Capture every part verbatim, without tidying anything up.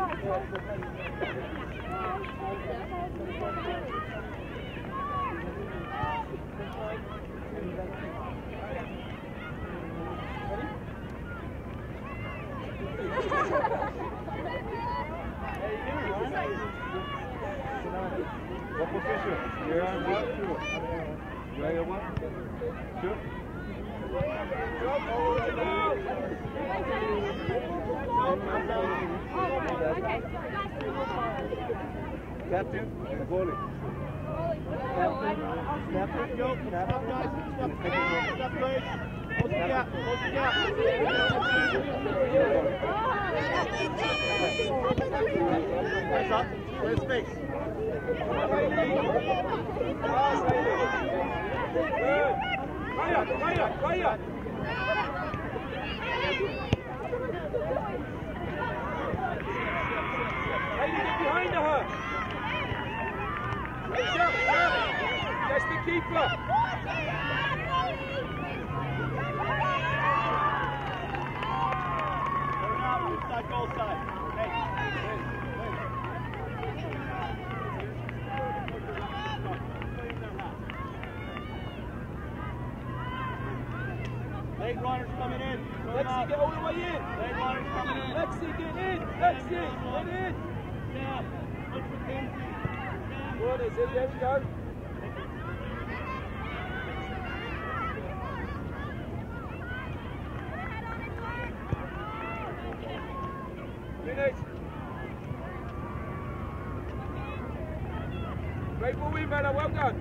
What position? You're on what? You're on what? Two? Captain, the goalie. Captain, captain, go. Captain, guys. Step, step, please. Close the gap. Close the gap. Eyes up. Clear space. Good. Right up, right up, right up. Hey, get behind her. Jump, jump. That's the keeper. Inside goal side. Hey, win, win. Leg runners coming in. Lexi, get all the way in. Leg runners coming in. Lexi, get in. Lexi, get in. Yeah. Look for Kenzie. Good, is it? There we go. Minutes. Great ball win, Bella. Well done.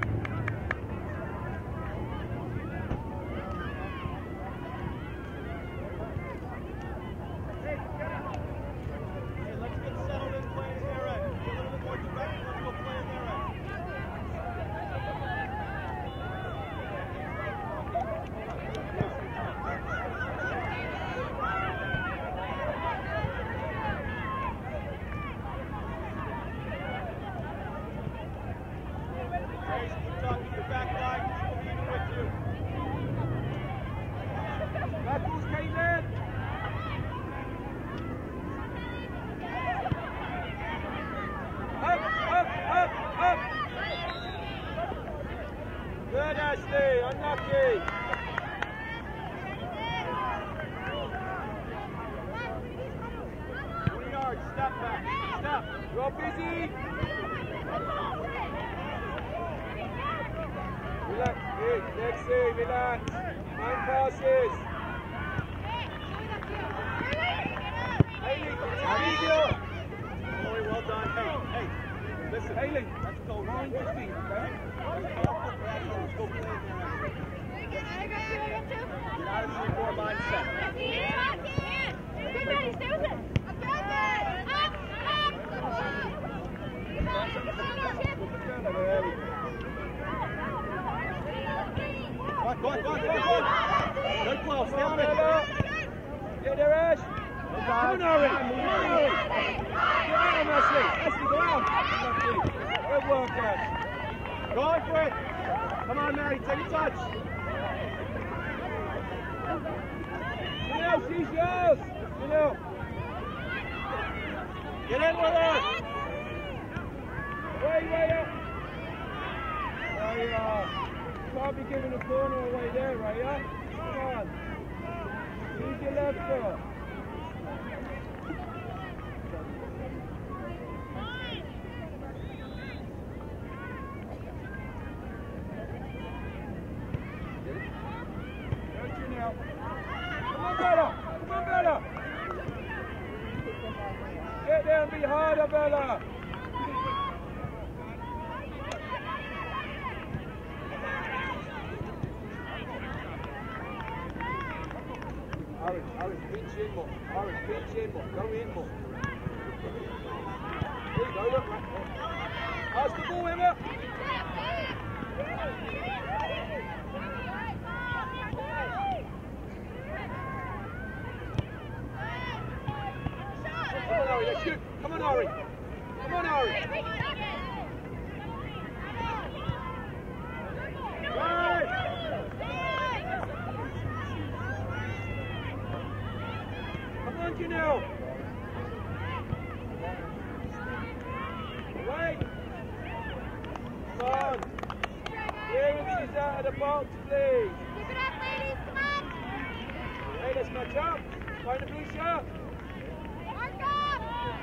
out of the box, please. Keep it up, ladies. Come on. Hey, let's match up. Find the blue shirt. Mark up.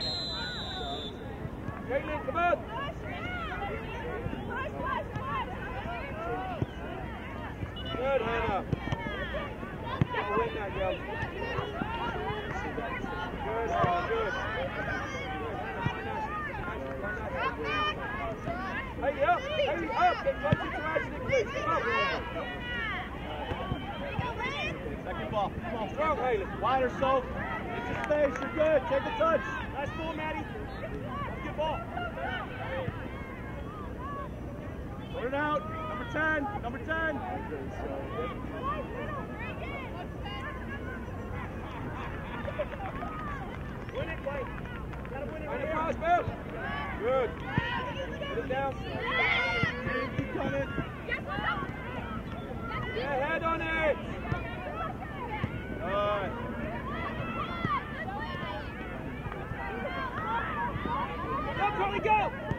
Caitlin, come on. Push, push, push. Good, Hannah. I'll win that, girl. Good, Hannah, good. Hey, up, hey, up. Get closer to Ashley, please. Come on. Second ball. Come on. Strong, Haley. Wider, so. It's your space. You're good. Take a touch. Nice ball, Maddie. Good ball. Put it out. Number ten. Number ten. Win it, Blake. Gotta win it right here. Pass, Bill. Good. Put it down. Keep coming. Yeah, head on it. All right. Go, Carly, go.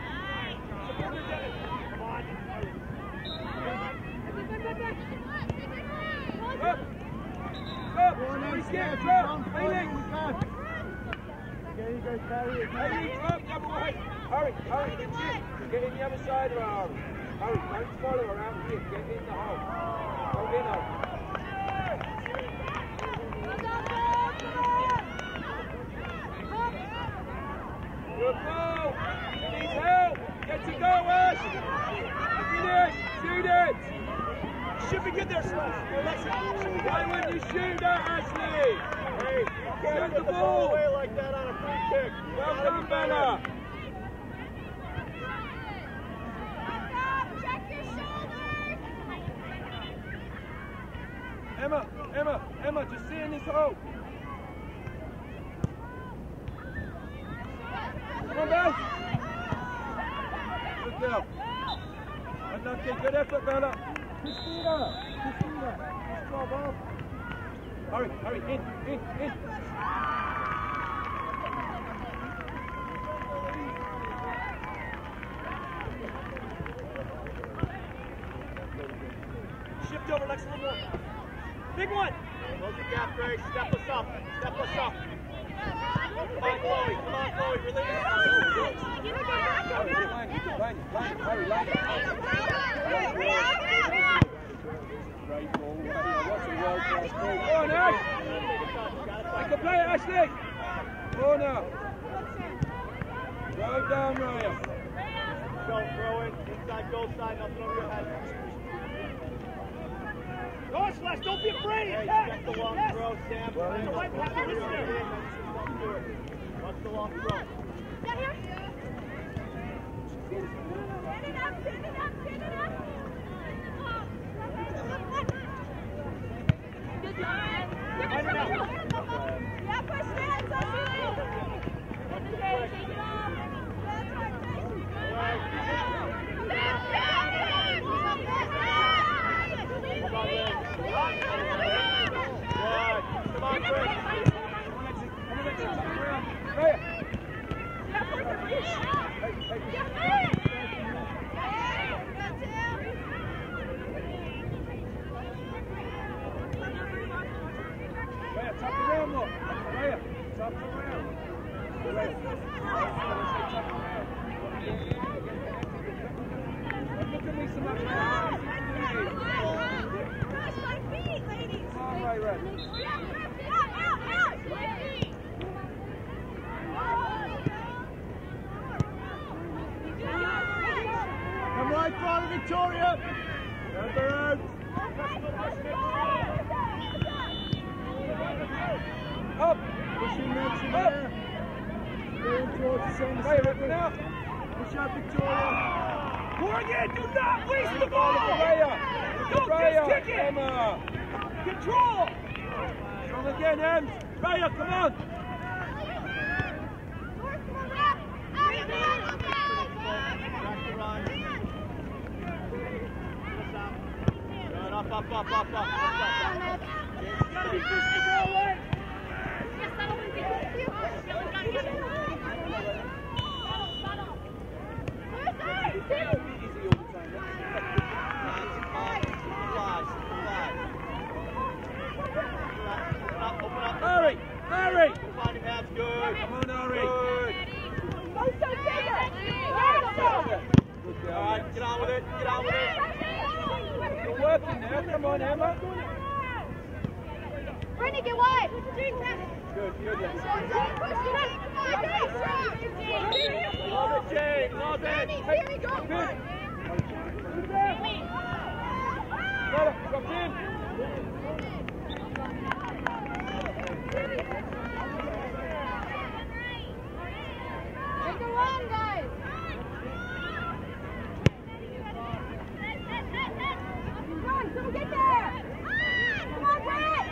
Up. Up. Please get it, drop. Haley. There you go, carry it. Haley, drop the other way. Hurry, hurry, get in. Get in the other side of her, Hurry. Hurry, don't follow her out here. Get in the hole. Go in her. Good ball. He needs help. Get to go, Ash. Finish. Shoot it. Should be good there, Slash. Why wouldn't you shoot that, Ashley? Hey, you can't Shoot get the the ball ball. away like that on a free kick. Well done, Bella. Check your shoulders. Emma, Emma, Emma, just see in this hole. Come on, Belle. Good girl. Unlucky. Good effort, Bella. Christina. Christina. Nice job, Bob. Hurry, hurry, in, in, in. Shift over, Lex, a little more. Big one. Close the gap, Grace. Step us up. Step us up. Come on, Chloe. Come on, Chloe. Release. Line, line, hurry, line. Great ball. What's a world class ball? Go on, Ash. I can play it, Ashley. Corner. Well done, Raya. Go, throw it. Inside, goal side. Nothing over your head. Go on, Slash. Don't be afraid. Hey, Yes. check the long Yes. throw, Sam. Well, Watch the white pass is there. Watch the long throw. Yeah, push that. Come on, Chris. Come right front, Victoria. Turn her out. Up. Pushing next in Up. there. Going towards the centre. Right, right now. Push out, Victoria. Morgan, do not waste the ball! Raya! Don't just kick it! Emma. Control! Strong again, Ems! Raya, come on! Good, up, up, up, up, up. up. Easy all the time. on with it. Get on with it. You're working now. Come on, Emma. Brittany, get wide. Good, good. Love Love it, Jade. Love it. Here we go. Good. Got it. Drop in. Make a run, guys. Run, so get there. Come on, Brett.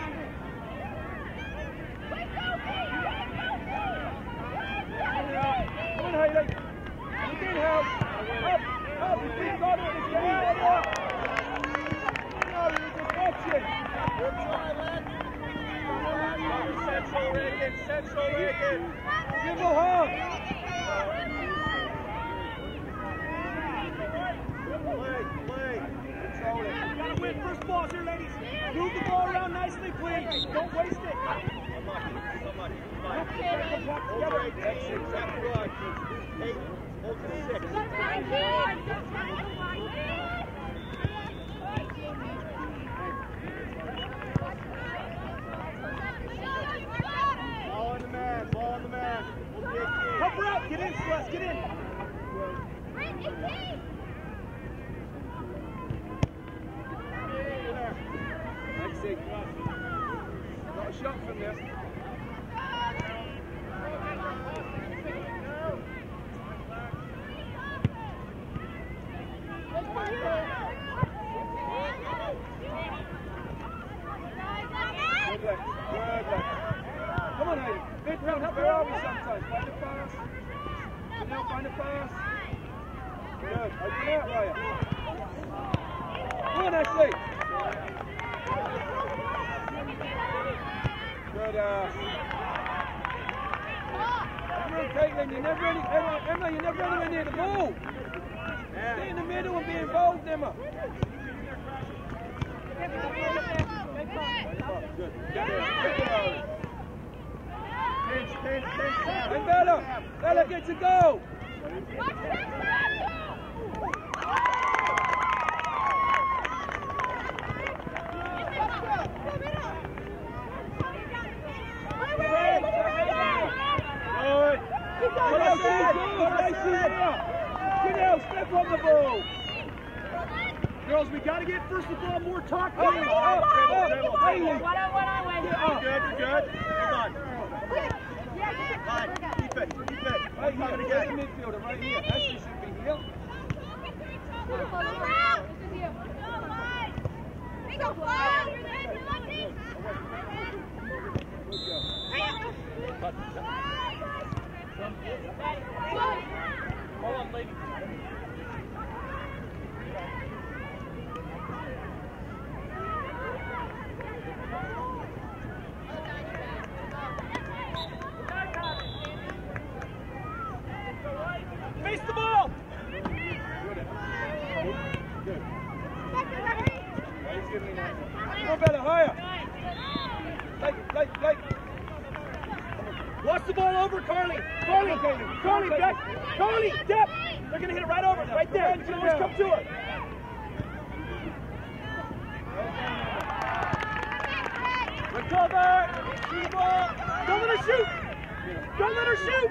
Come on, Hayley. You can help. Up, up. You've got it. It's your hand. Up. No, you're just watching. Good try, lad. Central, Reagan. Central, Reagan. Give her hard. Play, play. Control it. Gotta win first balls here, ladies. Move the ball around nicely, please. Don't waste it. Unlucky, unlucky. Okay, that's exactly right. Eight, hold to six. Ball on the man, ball on the man. Help her out, get in, Celeste, get in. Lexi. Got a shot from there. Good Lex. Good Lex. Come on, Hayden. Big round. Where are we sometimes? Find a pass. Good now, find a pass. Good. Open out, Raya. Come on, Ashley. Good ass. Emma and Caitlin, you're never any, Emma, Emma, you're never anywhere near the ball. Stay in the middle and be involved, Emma. Good. Get there. Get there. Pinch, pinch, pinch. And Bella. Bella gets a goal. Step on the ball. Girls, we got to get first of all more talk. Up, up, up, Hayley. You're good, you're good. Hang on. Fine, keep it, keep it. Right here, Coming there's the again. midfielder right here. Ashley should be here. Hold on, lady. Face the ball! Good. Come on, Bella, higher. Blake, Blake, Blake. Watch the ball over, Carly. Carly, Carly, back. Carly, depth. They're going to hit it right over, right there. You can always come to her. Recover. Shoot the ball. Don't let her shoot. Don't let her shoot.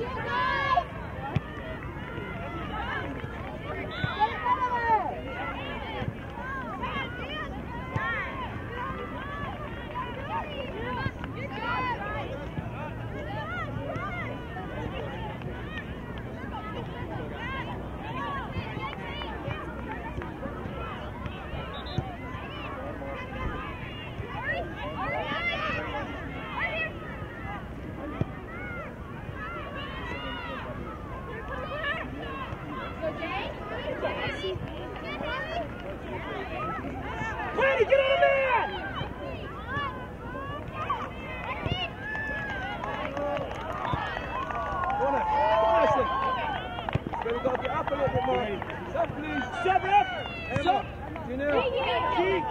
Planny, get on the man! Go on, Ashley. Go on, Ashley. We've got to get up a little bit more. Sub, please. Sub, ref! Emma. Sub! Janelle. Key!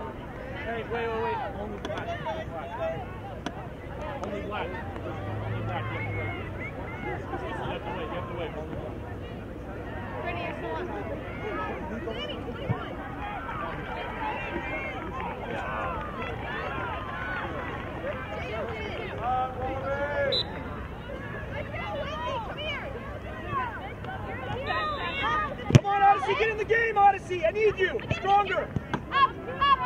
Hey, wait, wait, wait. Only black. Only black. Only black. Only black. Come on, Odyssey, get in the game, Odyssey. I need you. Stronger. Up, up, up.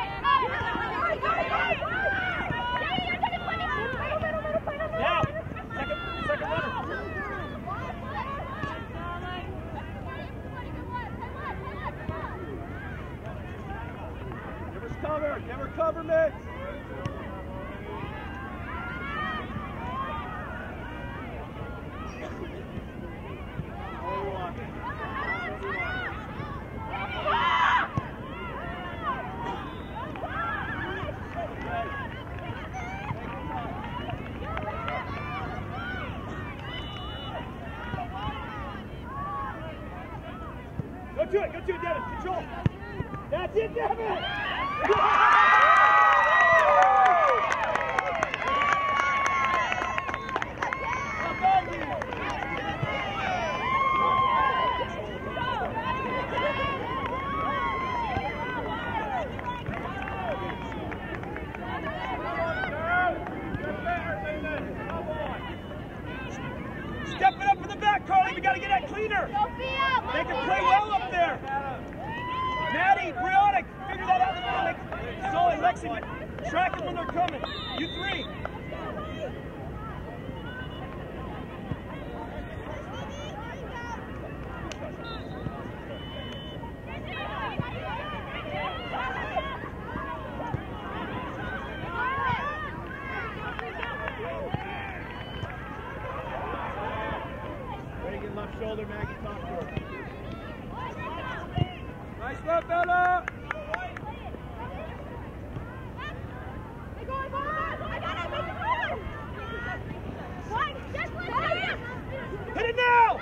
Now, second, second runner. Give us cover. Give her cover, Mitch. Go to it, go to it, Devin. Control. That's it, Devin. Step it up in the back, Carly. We got to get that cleaner. They can play well up there. Maddie, Brianna, figure that out in the middle. Zoe, Lexi, track them when they're coming. You three. Reagan, left shoulder, Maggie, top four. Nice work, Bella! Hit it now!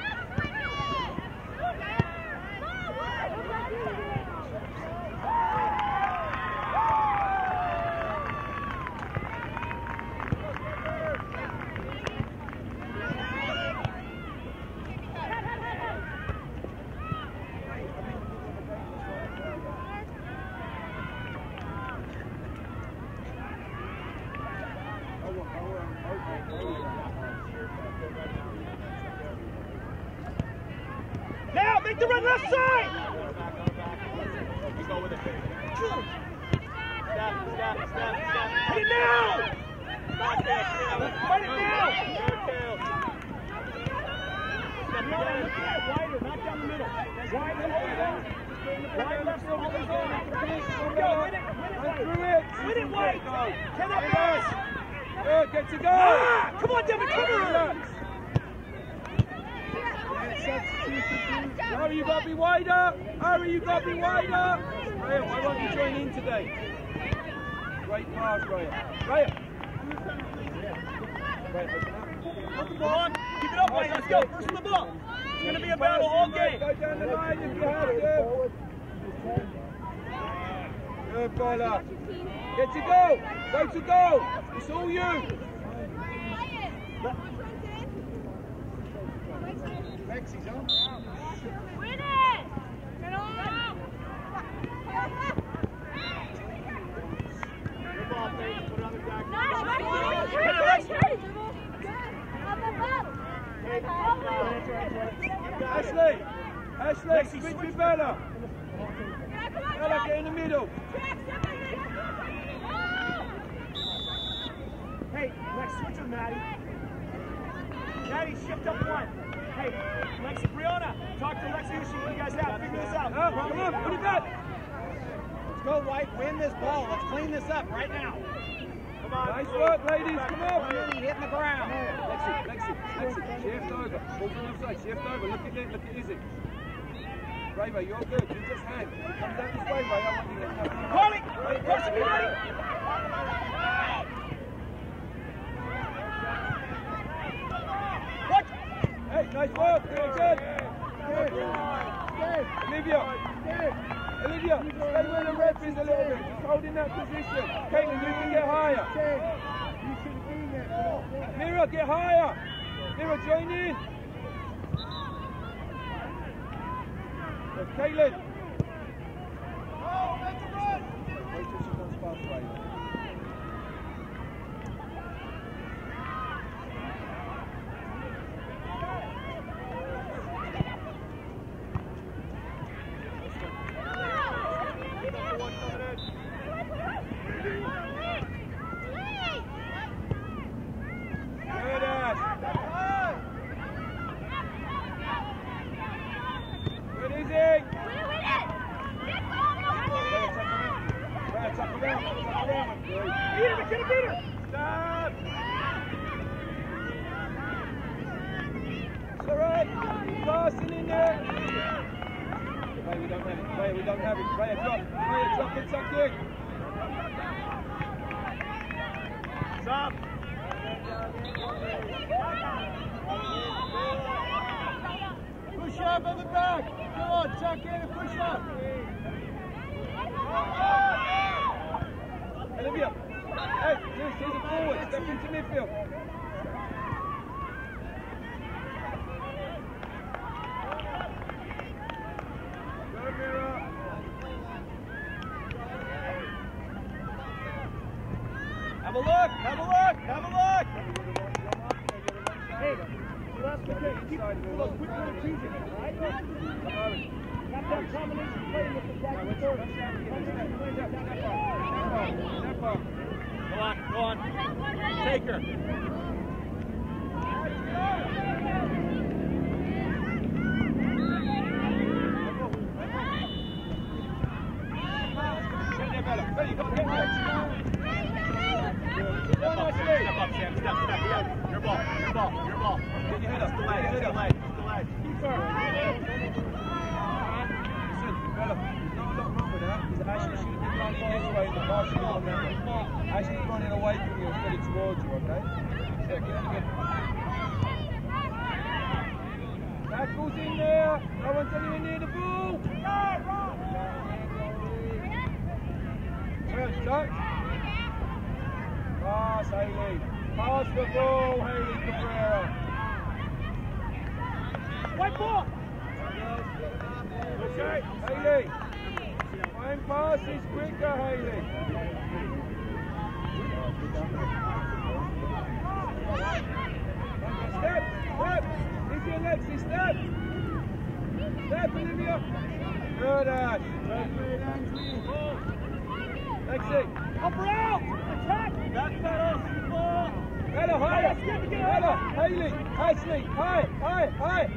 Now, make the run left side! Go with it. Step, step, step, step. Hit it now! Fight it now! Wider, not down the middle. Wide left, wide left, go, win it, win it, win it, White! Ten up, guys! Good, get to go! Ah, come on, Devin, cover her! Harry, you got to be wider! Harry, you got to be wider! Graham, why won't you join in today? Great pass, Graham. Graham! Come on, keep it up, White, let's go, first on the ball. It's going to be a battle all game. Go down the line if you have to. Good, Bola. Get to go! Go to go! It's all you! Lexi's on. Win it! Get on! Good ball, Faith. Put it on the back. Nice! Ashley! Ashley, switch with Bella! Bella, get in the middle! Hey, Lex, switch with Maddie. Maddie, shift up one. Hey, Lex, Brianna, talk to Lexi, see what you guys have. Figure this out. Oh, come on, put it back! Let's go, White. Win this ball. Let's clean this up right now. Come on. Nice work, ladies. Come on. Hitting the ground. Lexi, Lexi, Lexi. Shift over. Ball from the offside. Shift over. Look at it. Look at Izzy. Raver, you're good. You just hang. Come down this way, Ray. I want you to get Carly, person, be ready. What? Hey, nice work. Good, good. Good. Olivia. Olivia, stay where the ref is a little bit. Just hold in that position. Caitlin, you can get higher. Mira, get higher. Mira, join in. Look, Caitlin. Oh, make a run. Wait till she comes past right. Push up at the back. Come on, tuck in and push up. Olivia. Hey, Zeus, he's a forward. Step into midfield. Go, Mira. Have a look, have a look, have a look. Hey, last week, keep look, quick little choosing, right? Got that combination playing with the back and forth. Go on, go on. Take her. Ready, go, get there. Step up, step up, Sam, step, step, yeah. Your ball, your ball, your ball. Get your head up, just the leg, just the leg, just the leg. Keep her. Listen, Bella, there's not a lot wrong with that. Because Ashley should have been running this way and the car should have gone that way. Ashley's running away from you instead of towards you, okay? Yeah, get in again. Tackles in there. No one's anywhere near the ball. Turn, touch. Pass, Hayley. Pass the ball, Hayley Cabrera. White ball. Okay, Hayley. Find passes quicker, Hayley. Step, step. Easy, Alexi, step. Step, Olivia. Good, Ash. Lexi. Up her out. Attack. Back pedal. Ball. Ella, higher. Ella, Hayley, Ashley, high, high, high.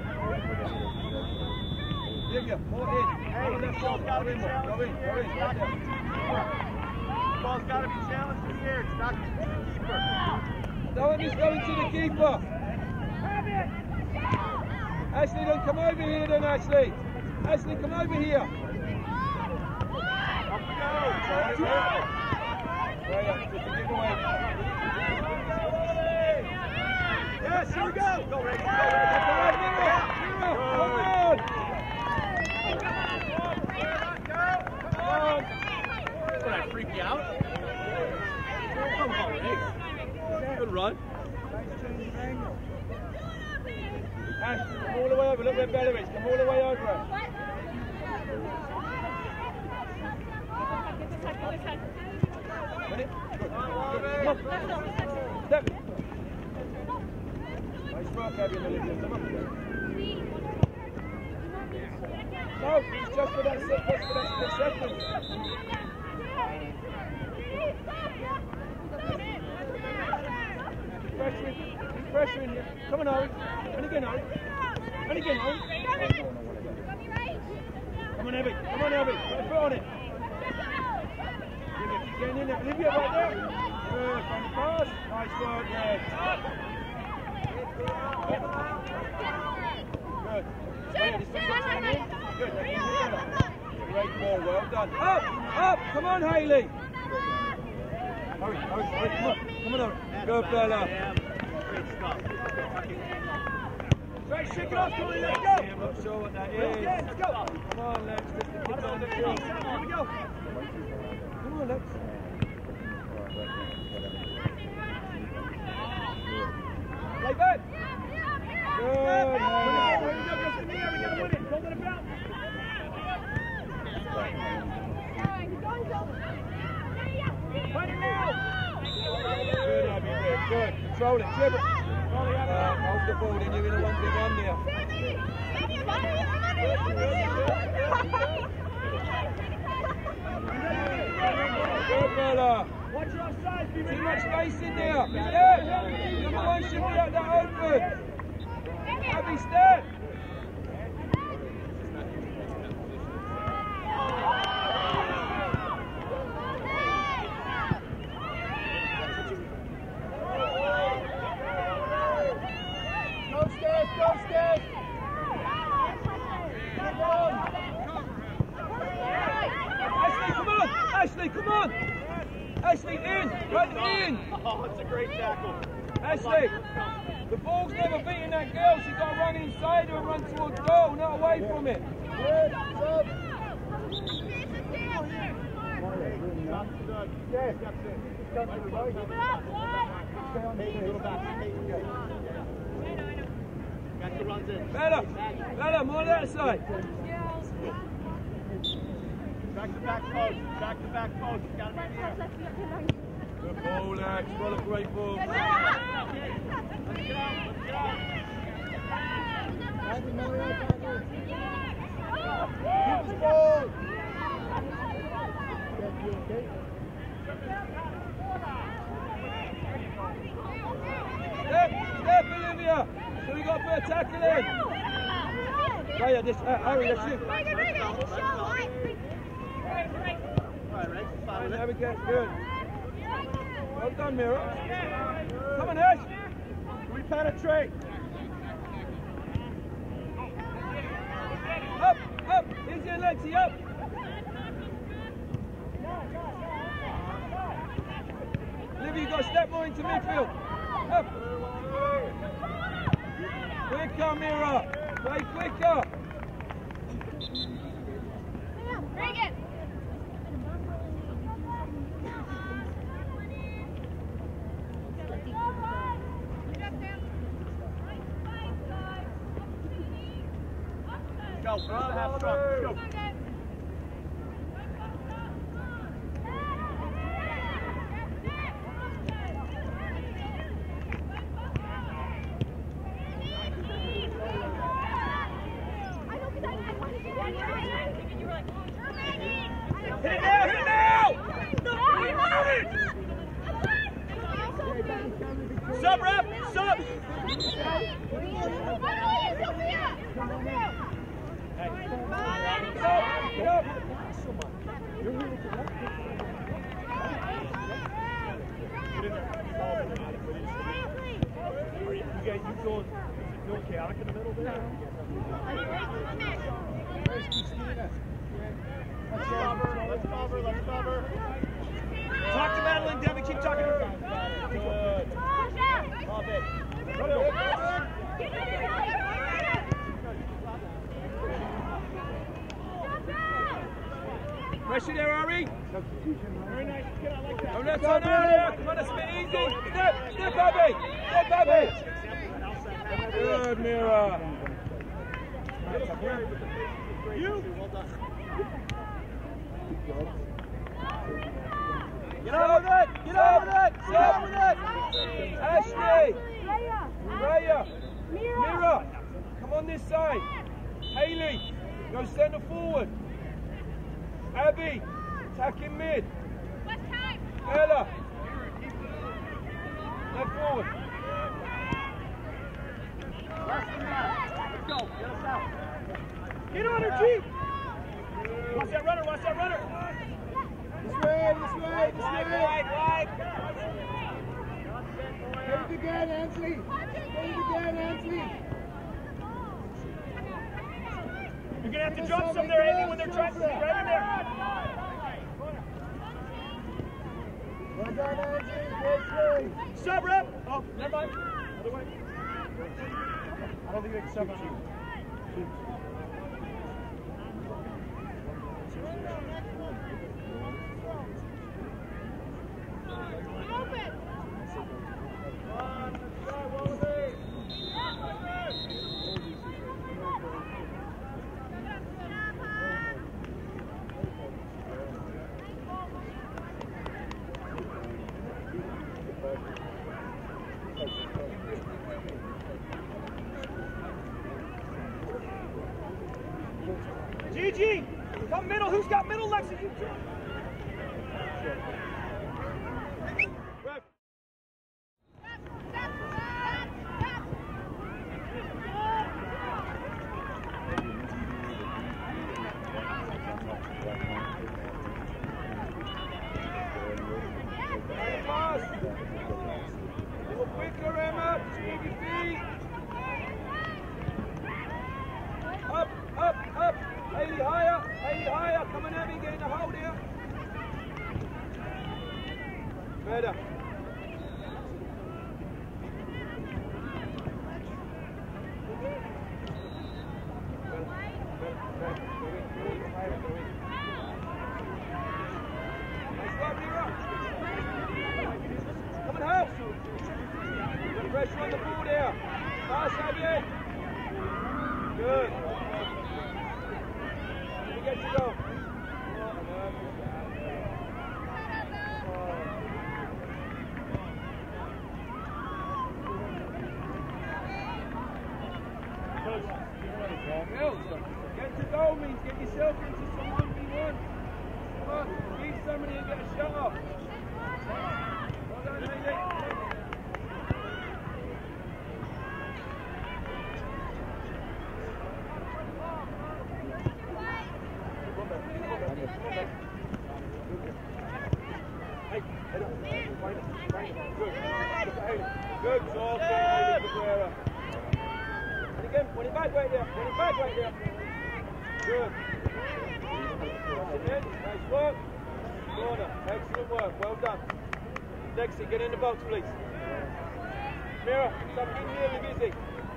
Olivia, more in. Hey, left shoulder. Go in, go in, go in. Right there. Ball's got to be challenged in the air. It's not going to the keeper. Don't let this go into the keeper. Ashley, don't come over here then, Ashley. Ashley, come over here. Up we go. Right up, just a giveaway. Yes, here we go. Go, Ray. Go, Ray. Come on, Mira. Mira, come on. Come on. Did I freak you out? Come on, Ray. Good run. Ash, come all the way over. Look where Bella is. Come all the way over. Ready? Good. Come on. Step. Nice work, Abby and Olivia. Come on. No, it's just for that set, just for that split second. Keep pressuring, keep pressuring here. Come on, Owen. And again, Owen. And again, Owen. Come on, Abby. Come on, Abby. Put a foot on it. Olivia, keep getting in there. Olivia, right there. Good, find the pass. Nice work, yeah. Good. Yeah, this one's got time in. Good, that's easy. Great ball, well done. Up, up, come on, Hayley. Hurry, hurry, hurry, come on. Come on, hurry. Good, Bella. Great stuff. Right, shake it off, come on, let's go. I'm not sure what that is. Let's go. Come on, Lex, just the kids on the field. Here we go. Come on, Lex. Play back. Good. Control it. Chip it. Uh, hold the ball, then you're in a one v one there. Good, fella. Watch your offside. Too much space in there. Step. Number one should be out that open. Abby, step. Ashley, come on! Ashley, in! Run in! Oh, it's a great tackle. Ashley, the ball's never beating that girl. She's got to run inside her and run towards goal, not away from it. Good, sub. Better, better, more that side. Back to back post, back to back post. You gotta be here. Good ball, Lex. What a great ball. Let's get out, let's get out. Keep the ball. Step, step, Olivia. So we got to put a tackle in. Raya, this, uh, Harry, let's shoot. There we go, good. Well done, Mira. Come on, Ash. We penetrate. Up, up. Easy, Lexi, up. Olivia, you've got to step more into midfield. Up. Quicker, Mira. Play quicker. Bring it. Go, first half strong. Go. Hit it now, hit it now! Sub, rep, sub! Get up. Are you, you guys, you feeling, feeling chaotic in the middle there? Let's cover, let's cover, let's cover. Talk to Madeline, Devin, keep talking to her. Good. Love it. Pressure there, Ari. Very nice. Good, I like that. Oh, that's on earlier. Come on, that's a bit easy. Step, step, Abby. Step, Abby. Good, Mira. You. Get on with it. Get on with it. Get on with it. Ashley. Raya. Mira. Come on this side. Hayley. Go centre forward. Abby. Tack in mid. Ella. Left forward. Let's go. Get us out. Get on her, Chief. Watch that runner. Watch that runner. This way. This way. This way. Wide, wide. Get it again, Ansley. Get it again, Ansley. You're going to have to jump some there, Amy, when they're trying to be right in there. Well done, Ansley. Sub, rep. Oh, never mind. Other way. I don't think they can sub on you. middle. Who's got middle, Lexi? You two. Better. Come and help. Put pressure on the ball there. Pass, Abby. Good. Let me get you go. Get to goal means get yourself into some one v one. Come on, beat somebody and get a shot off. Well done, Haley. Hey, head up. Good. Good job, Haley Cabrera. And again, put it back right there. Put it back right there. Good. Nice work. Corner. Excellent work. Well done. Lexi, get in the box, please. Mira, stop getting really busy.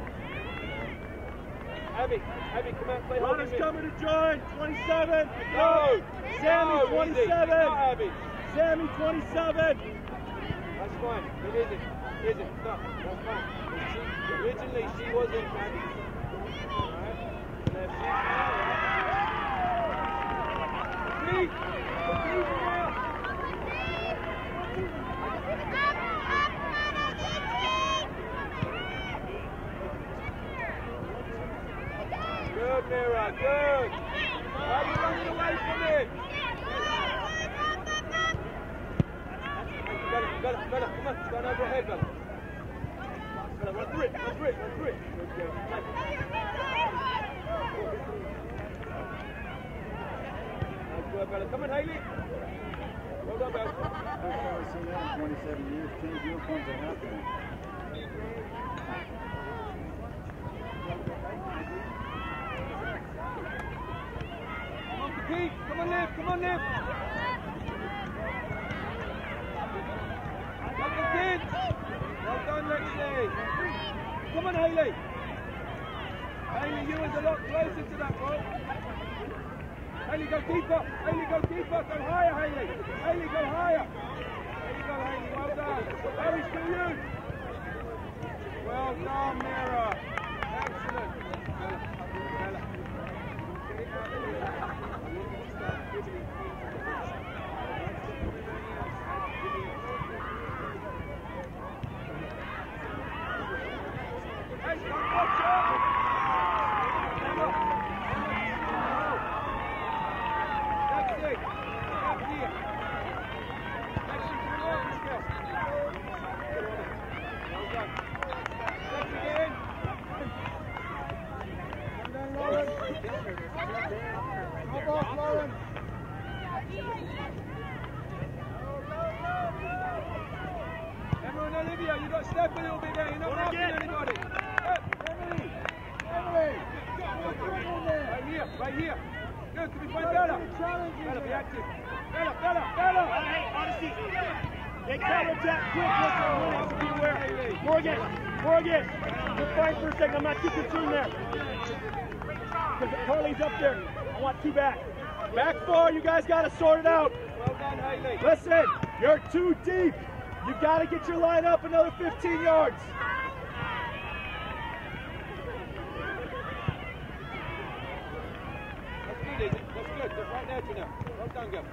Abby, Abby, come out and play holding Ronna's coming to join. twenty-seven. No. Sammy, no, twenty-seven. Not Abby. Sammy, twenty-seven. That's fine. It isn't. It isn't. Stop. That's fine. She, originally, she wasn't Abby. Alright? And then she's now. Complete. Complete now. Good, Mira. Good. Why are you running away from it? Bella, Bella, Bella, come on. Stand over her head, Bella. Bella, run through it. Run through it. Run through it. Good girl. Nice work, Bella. Come on, Haley. Well done, Bella. I've never seen that in twenty-seven years. Change uniforms are happening. Pete, come on, Liv, come on, Liv. Come on, kids. Well done, Lexi. Come on, Haley. Haley, you was a lot closer to that ball. Haley, go deeper. Haley, go deeper. Go higher, Haley. Haley, go higher. There you go, Haley. Well done. Harry, still you. Well done, Mira. Excellent. Everyone, Olivia, you got to step a little bit there. You're not marking anybody. Emily, Emily, right here, right here. Good, can we find Bella? Bella, be active. Bella, Bella, Bella. Hey, honesty. They counterattack quick, quick, quick. Be aware. Morgan, Morgan. Just fight for a second. I'm not too concerned there. Because Carly's up there. I want two back. Back four, you guys got to sort it out. Well done, Haley. Listen, you're too deep. You got to get your line up another fifteen yards. That's good, Izzy. That's good. That's right there to now. Well done, girl.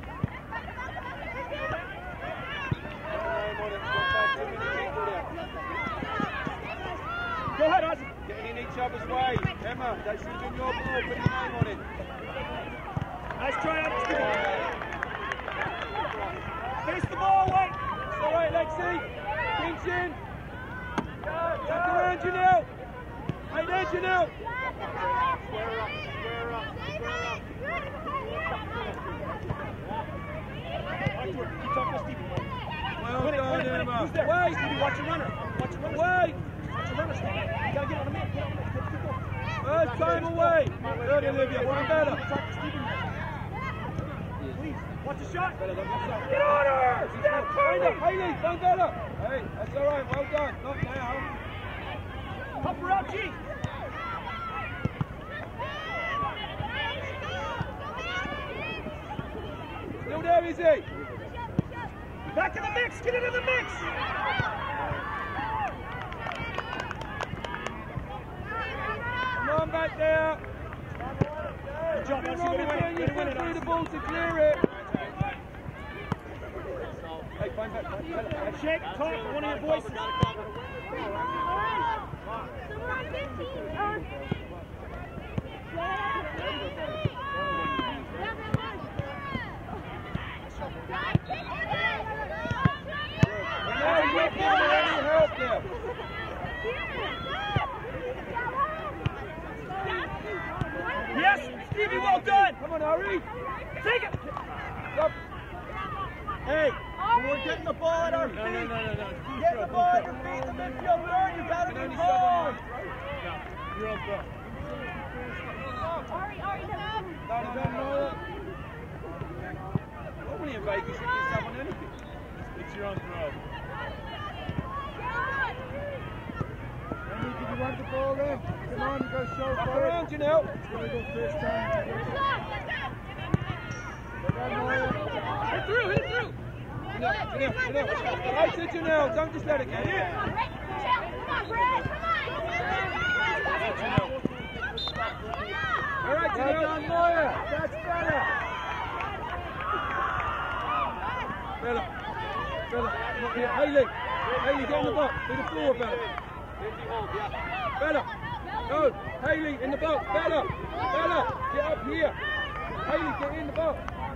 Go ahead, Ozzy. Getting in each other's way. Emma, that should have been your ball. Put your name on it. Nice try out, Stevie. Face the ball, wait. It's all right, Lexi. Pinch in. Tuck around Janelle. Right there, Janelle. Square up, square up, square up. Keep talking to Stevie. Well Win it, done, win it, win it. Emma. Who's there? Wait. Stevie, watch your runner. Watch your runner. Wait. Watch your runner, Stevie. You gotta get on the man. Get on the man. Keep going. First time away. Good, Olivia. One better. Talk to Stevie. Please, watch the shot. Better, Get don't miss out. on her! Step Haley, Haley, don't better. Hey, that's all right. Well done. Not now. Help her out, G. Still there, is he? Back in the mix. Get into the mix. Come on back there. Good job, You're Elsie. Way to win it. Way to win it, through the Elsie. ball to clear it. Hey, find back. Find back. Shake, talk, one of your voices. Now you get any help there. Yes, Stevie, well done. Come on, hurry. Take it. Stop. Hey, we're getting the ball at our feet. No, no, no, no, no. Get the ball at your feet, the midfielder. You gotta be involved. You're on top. Ari, Ari, no. Normally in Vegas, you can get someone anything. It's your own throw. Did you want the ball then? Come on, go show Up for around, it. Janelle. Gotta go first time. Hit through, hit through. Janelle, Janelle, Janelle. Right to Janelle, don't just let it get in. Come on, Brett. Come on. All right, Well Janelle. done, Moya. That's better. Bella, Bella, not here. Haley, Haley, get in the box. Do the floor, Bella. Bella, go. Haley, in the box. Bella, Bella, get up here. Haley, get in the box.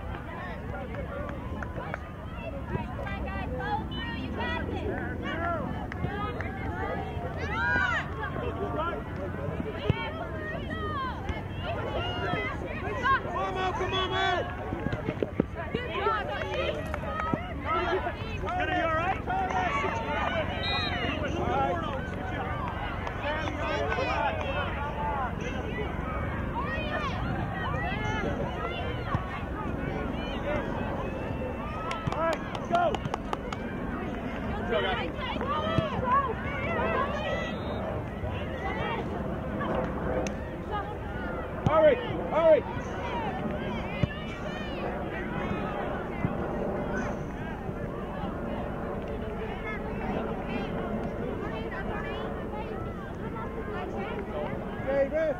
Come on, Mo, come on, Mo. Are you all right? All right, let's go. Go, guys. Hurry, hurry. Hey, ref.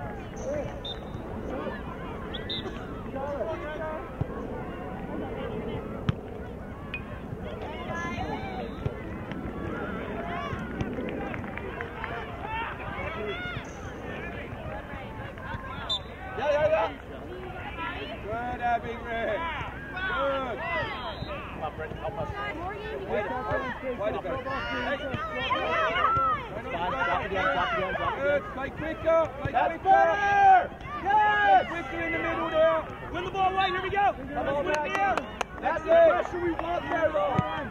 Yeah, yeah, yeah. Good, Abby, Red. Good. Wait, wait a minute. Good, play quicker, play That's quicker. better. Yes. Play quicker in the middle there. Win the ball right. Here we go. Come on, Let's win it in. That's That's it. the pressure we want there, Ron.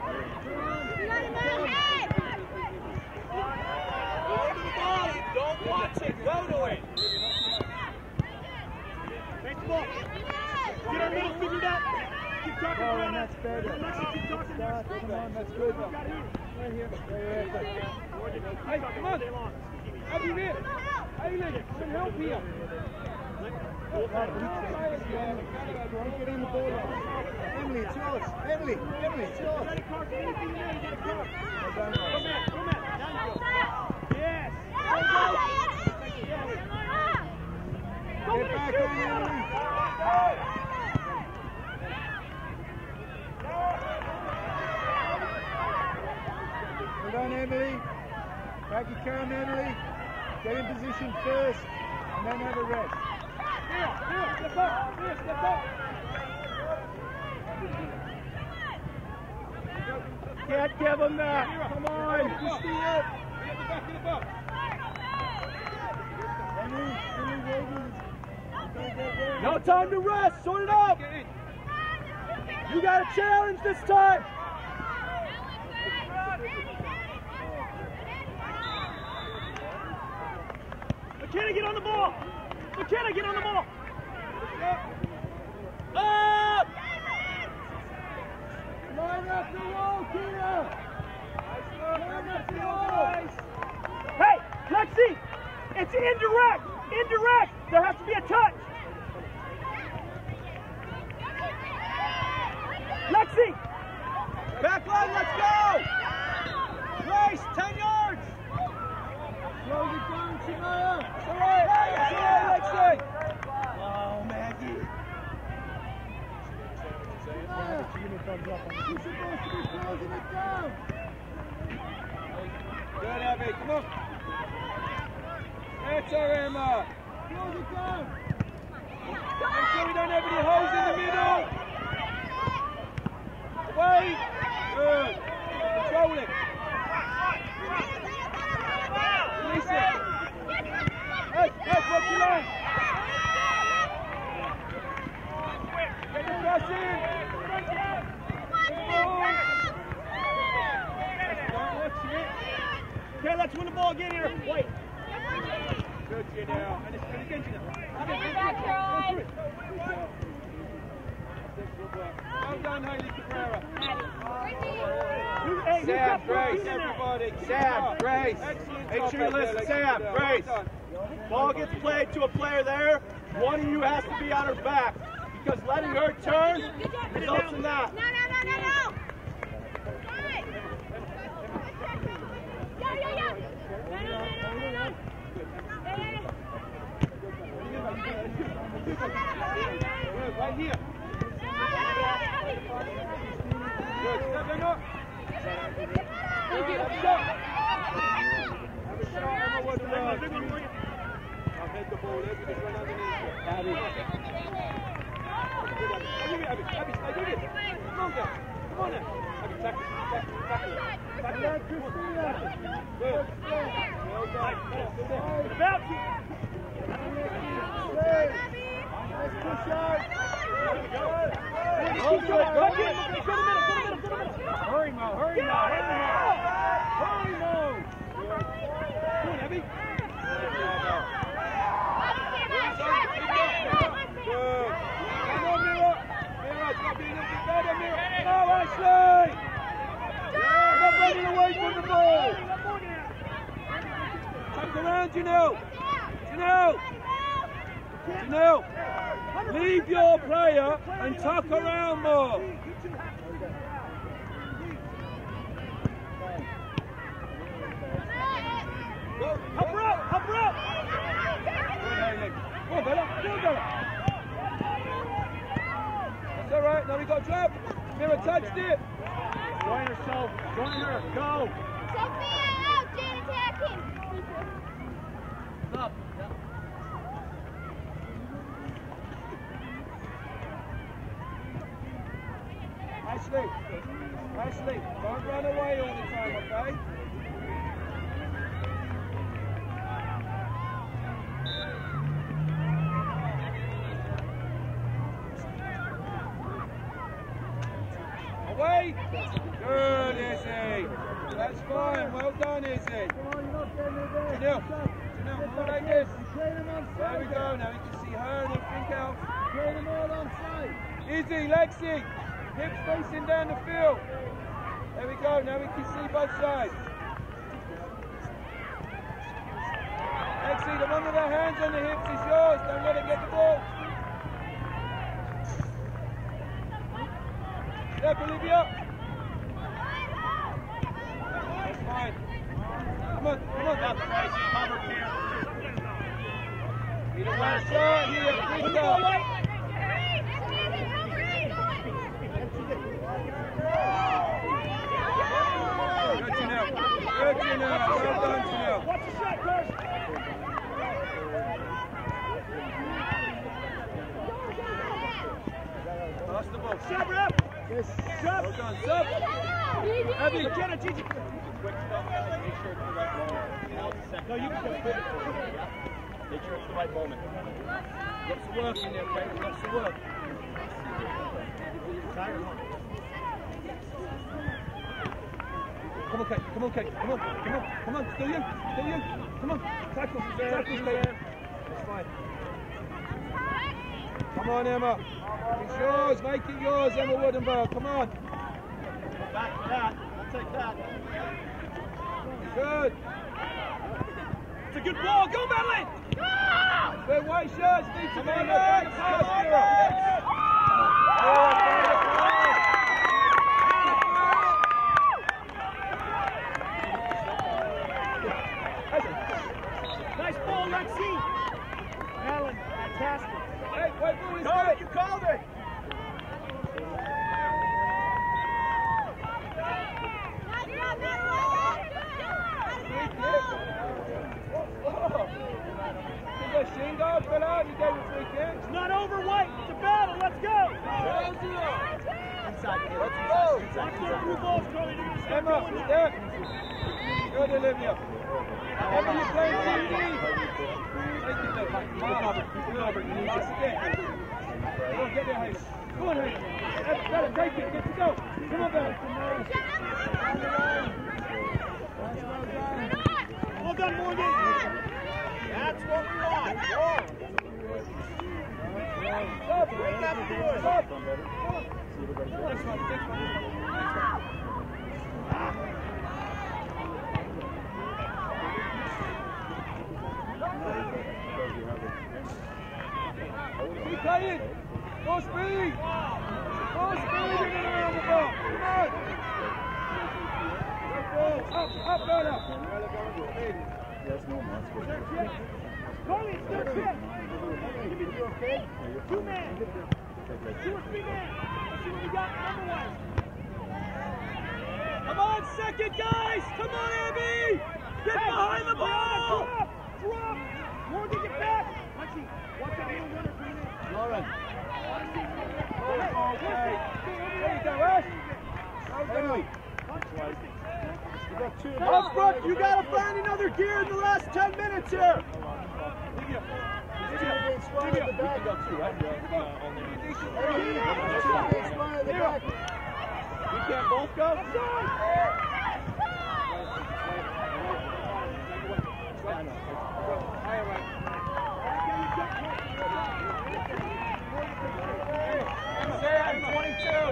Go to the ball. Don't watch it. Go to it. Face the ball. Get our middle figured out. Keep talking, Oh, Brianna. that's better. Alexis, keep talking. Start. Come on, that's good. Right here. Right here. Hey, come on. Abby, Red. Haley, some help here. Get in the ball. Emily, it's yours. Emily, Emily, it's yours. Ready, Clark. Anything you know, you get a card. Well done, Go, Ryan. Matt. Go, Matt. Down you go. Yes. Get back on Emily. Well done, Emily. Back you come, Emily. Get in position first, and then have a rest. Here, here, step up. Here, step up. Can't give him that. Come on. Push the up. Get the back of the box. No time to rest. Sort it out. You got a challenge this time. McKenna, get on the ball. McKenna, get on the ball. Up. Line up the wall, Kina. Line up the wall. Hey, Lexi, it's indirect. Indirect. There has to be a touch. Lexi. Back line, let's go. Grace, ten yards. Close it down, Shania. It's all right. It's all right, Lexi. Oh, Maggie. You're supposed to be closing it down. Good, Abby. Come on. That's our Emma. Close it down. Make sure we don't have any holes in the middle. Away. Good. Control it. Release it. Hey, hey, what's your line? Get the cross in. Okay, let's win the ball again here. Wait. Good, you now. And it's good again, you know. Get back, Caroline. Well done, Hailey Cabrera. Hey, Sam, Grace, everybody. Sam, Grace. Make sure you listen, Sam, Grace. Ball gets played to a player there. One of you has to be on her back because letting her turn results in that. No, no, no, no, no. Yeah, yeah, yeah. No, no, no, no, no. Yeah, yeah, Good, right here. Good, step them up. Good, have a shot. Have a shot, Emma, what's the run? I'll head the ball, let's just run underneath it. Abby. Good, Abby. I'll give it, Abby. Abby, stay with it. Come on, girl. Come on now. Abby, tackle, tackle, tackle. Tackle that, Christina. Good. Well done. About you. Let's push out. Go to it, go get it. Go to the middle, go to the middle, go to the middle. Hurry, Mo, hurry, Mo. Hurry, Mo. Come on, Abby. Good. Come on, Mira. Mira, it's got to be a little bit better, Mira. No, Ashley. Not running away from the ball. Tuck around, Janelle. Janelle. Janelle. Leave your player and tuck around more. Help her up, help her up. Go on, Bella. Go on, Bella. That's all right. Now we got drop. Mira touched it. Join herself, join her, go. Sophia out, Jane attacking. Up. Ashley, Ashley, don't run away all the time, okay? Away! Good, Izzy. That's fine. Well done, Izzy. Janelle, Janelle, more like this. There we go. Now you can see her and everything else. Play them all on side. Izzy, Lexi, hips facing down the field. There we go. Now we can see both sides. Lexi, the one with her hands on the hips is yours. Don't let her get the ball. Step, Olivia. That's fine. Come on, come on. That's right, she covered here. Need a last shot here. Big shot. Good, Janelle. Good, Janelle. Well done, Janelle. Watch the shot, Kirk. Yes. Jump. Well done, sub. Heavy. Jenna, Gigi. Quick stuff, make sure it's the right moment. Now it's the second. No, you can just pivot. Make sure it's the right moment. Lots of work in there, okay? Lots of work. Come on, Kate. Come on, Kate. Come on. Come on. Come on. Still you. Still you. Come on. Tackle. Tackle, Kate. That's fine. Come on, Emma. It's yours. Make it yours, Emma Woodenberg. Come on. Back to that. I'll take that. Good. It's a good ball. Go, Madeline. Their white shirts need to be in the pass. Nice ball, Lexi. Madeline, fantastic. Hey, wait, wait, Called it. You called it. It's not over, White. It's a battle. Let's go. Inside. Watch those blue balls, Carly. They're gonna start Emma, going now. step. Good, Olivia. Emma, you're playing T V. Take it, Come on, Albert. Come on, Albert. You need to step. Come on, get there, Hayes. Come on, Hayes. Bella, take it. Get to go. Come on, Bella. Well done, Morgan. That's what we want. Stop. Break up the doors. Stop. Next one, next one. Keep playing. Go speed. Go speed. You're getting around the ball. Come on. Up, up, Bella. Carly, it's their trip. You okay? Two men. Two or three men. Let's see what we got number one. Come on, second, guys. Come on, Abby. Get hey, behind the ball. Drop. Drop. Morgan, get back. Munchie, watch that little runner. Lauren. Okay. There you go, Ash. Henry. Up front, you gotta find another gear in the last ten minutes here. We can't both go? twenty-two.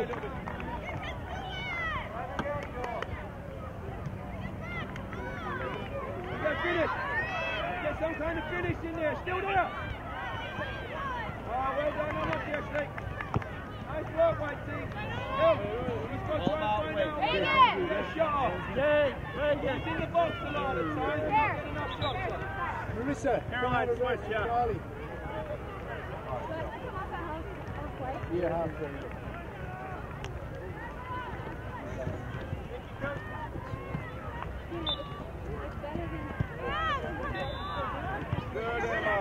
Finish. Get some kind of finish in there. Still there. Oh, well done on that, Ashley. Nice work, white team. Go. He's got to try and find out. Get a shot off. He's in the box a lot of times. He's not getting enough shots off. Marissa. Caroline, twice, yeah. Charlie. Yeah, halfway. Good, Emma.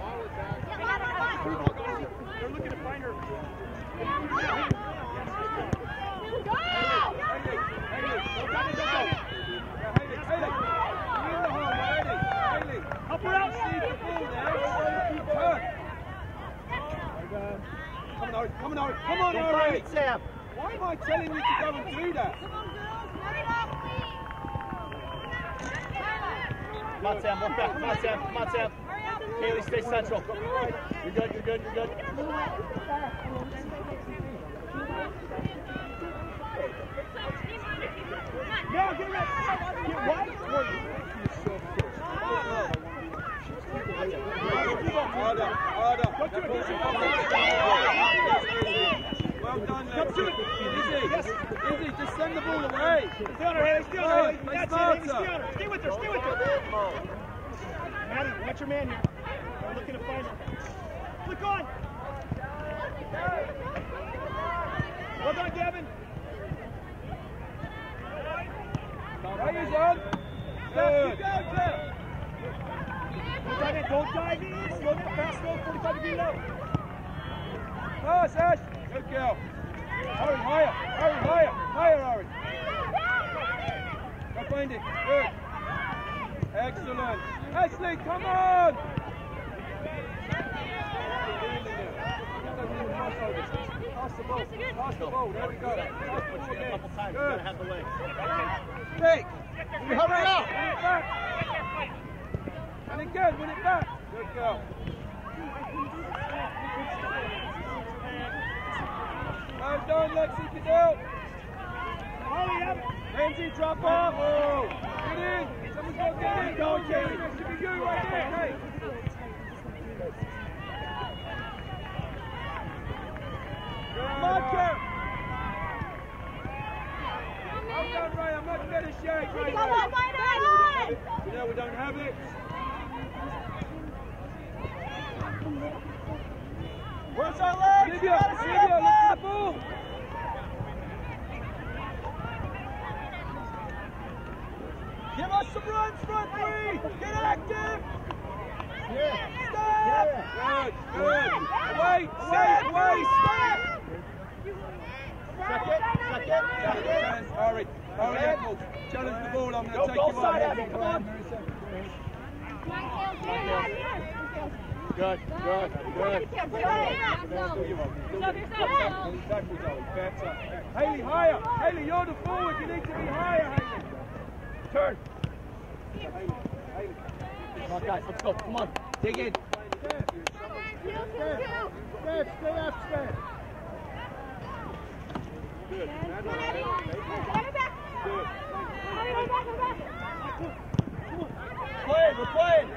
They're looking to find her. Help her out, Steve. Come on, Ori. Come on, Ori. Come on, Ori. Sam. Why am I telling you to go and do that? Come on, Sam. Walk back. Come on, Sam. Come on, Sam. Kaylee, stay central. You're good. You're good. You're good. Now get ready. Get white. Harder, harder. Go to it. Well done, Come to it. Izzy, Izzy, just send the ball away. Stay on her, Haley. Stay on her, Haley. Play That's it, smarter. Haley. Stay on her. Stay with her. Stay with her. Maddie, watch your man here. We're looking to find her. Click on. Well done, Gavin. Right, he's on. Good. Don't dive in. Don't dive in. Slow down. Fast slow. forty-five degree low. Pass, Ash. Good girl. Hurry, higher, hurry, higher, higher, hurry. Go find it. Good. Excellent. Ashley, come on. Pass the ball. Pass the ball. There we go. Pass the ball A couple times. You Good. gotta have the legs. Big. Hurry up. Win it back. And again, win it back. Good girl. Well done, Lexi Cadell. Holly, have it. Lindsay, drop off. Oh. Get in. Someone's got to get in. Go, Jerry. That should be you right there. Hey. Marker. Well done, Ray. A much better shake. Right Come on, fight it! You know we don't have it. Where's our legs? Olivia, Olivia, look at the ball. Give us some runs, front three. Get active. Yeah. Stop. Good, good. Wait, safe, wait. Second, second, second. Challenge, hurry, hurry, Eccles. Challenge the ball, I'm going Go, to take go you side, on. Abby, come on. Good, good, good. Better. Hayley, higher. Hayley, you're the forward. You need to be higher, Hayley. Turn. Hayley, Hayley. Come on, guys, let's go. Come on. Dig in. Steph, stay up, Steph. Good. Play, we're playing.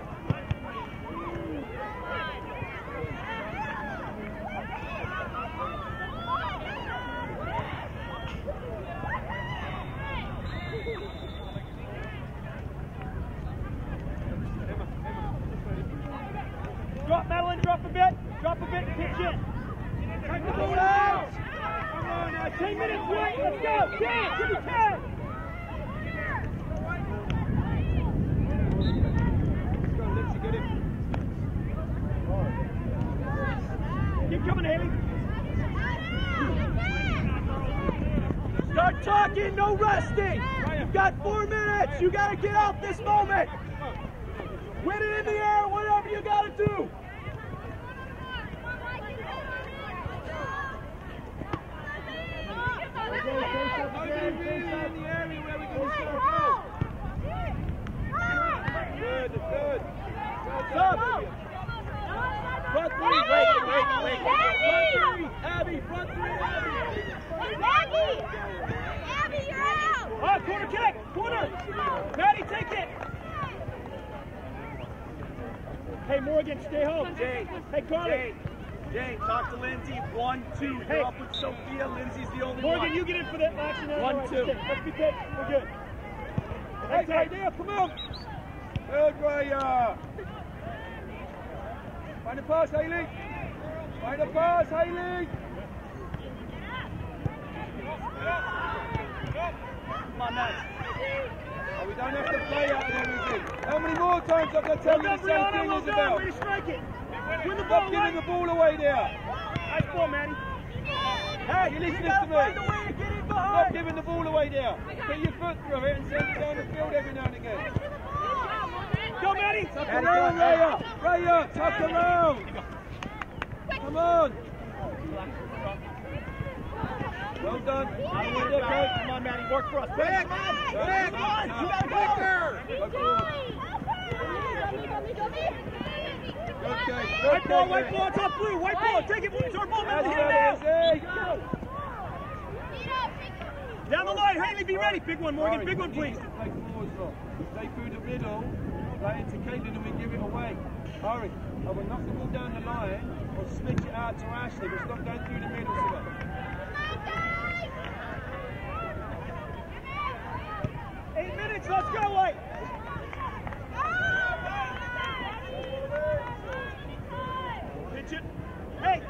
Drop, Madeline, drop a bit. Drop a bit and pitch in. Take the ball out. Come on now, ten minutes wait. Let's go. ten, give me ten. Let's go, let's get it. Keep coming, Haley. Start talking, no resting. You've got four minutes. You got to get out this moment. Win it in the air, whatever you got to do. Nobody really in the area where we can score. Good, good. Up. Front three, wait, wait, wait. Front three, Abby, front three, Abby. Maggie! Abby, you're out! Ah, corner kick, corner. Maddie, take it. Hey, Morgan, stay home. Jane, Hey, Carly. Jane, Jane, talk to Lindsay. One, two. Hey. You're up with Sophia. Lindsay's the only Morgan, one. you get in for that action. One, All right, two. Let's let's be good. We're good. Hey, right there, come on. Good, Raya. Find the pass, Hayley. Find the pass, Hayley. Come on, Matt. Oh, we don't have to play out and everything. How many more times have I tell you the Well same done, thing, Brianna, well Isabel? done. Way to strike it. Win the Stop ball, giving right? the ball away there. Nice ball, Maddie. Hey, you listening to me? Find a way to get in Stop behind. giving the ball away there. Put your foot through it and send it down the field every now and again. Go, Maddie. Tuck around, Raya. Raya, tuck around. Come on. Well done. Out of window, coach. Come on, Maddie. Work for us. Back, Back. back. Come on. You gotta go. Okay, White good, ball, good, white good. ball, top blue, white ball. Take it, it's our ball, That's Maddie. Hit it it, now. Izzy. Down the line, Haley, be ready. Big one, Morgan. Sorry, Big one, we need please. to play forwards, though. We play through the middle, play into Caitlin, and we give it away. Hurry. Either knock the ball down the line or switch it out to Ashley, but stop going through the middle, Silla. Eight minutes, let's go, White. Pitch it. Hey.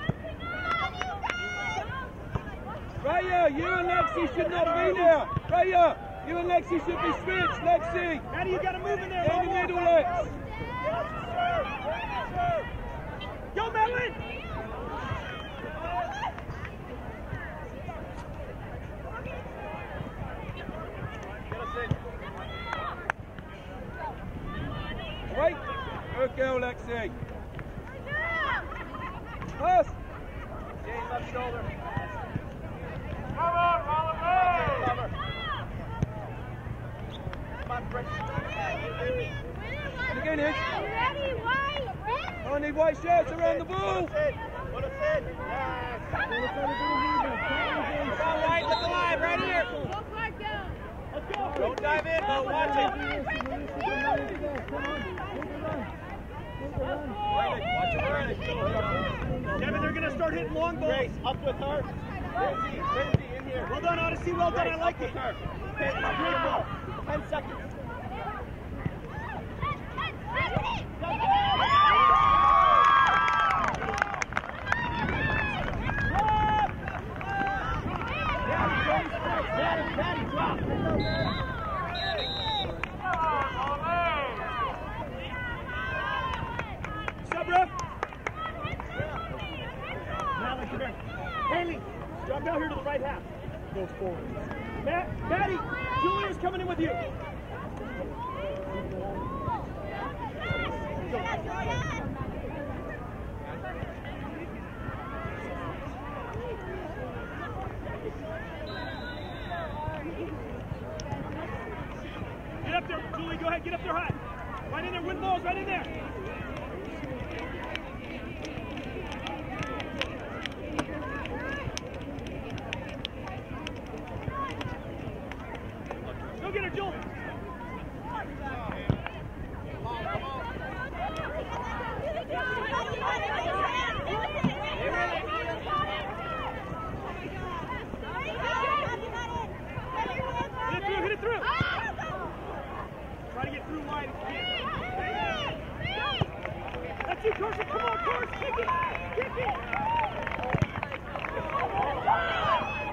Raya, you and Lexi should not be there. Raya, you and Lexi should be switched. Lexi, Maddie, you gotta move in there. get in the Mama. middle, Lex. Go, Madeline. Good girl, Lexi. Pass. Jane, left shoulder. Come on, Oliver! Come on, Fritz. And again, Ish. Ready, White? I need white shirts around the ball. Put us in. Put us in. Yes. Come on, White, look alive, right here. Go, Clark, go. Don't dive in, but watch it. Watch it, Vernon. Kevin, they're going to start hitting long balls. Grace, up with her. Lindsay, Lindsay, in here. Well done, Odyssey. Well done. I Grace, like up it. with her. Okay, great ball. Ten seconds. Patty, Patty, drop. Sub ref. Natalie, come here. Haley, drop down here to the right half. Go forward. Matt, Maddie, Julia's coming in with you. Get up there, Julie. Go ahead. Get up there high. Right in there. Win balls. Right in there. Go get her, Julie. Hit it through. Hit it through. Try to get through wide. That's you, Carson. Come on, Carson. Kick it. Kick it.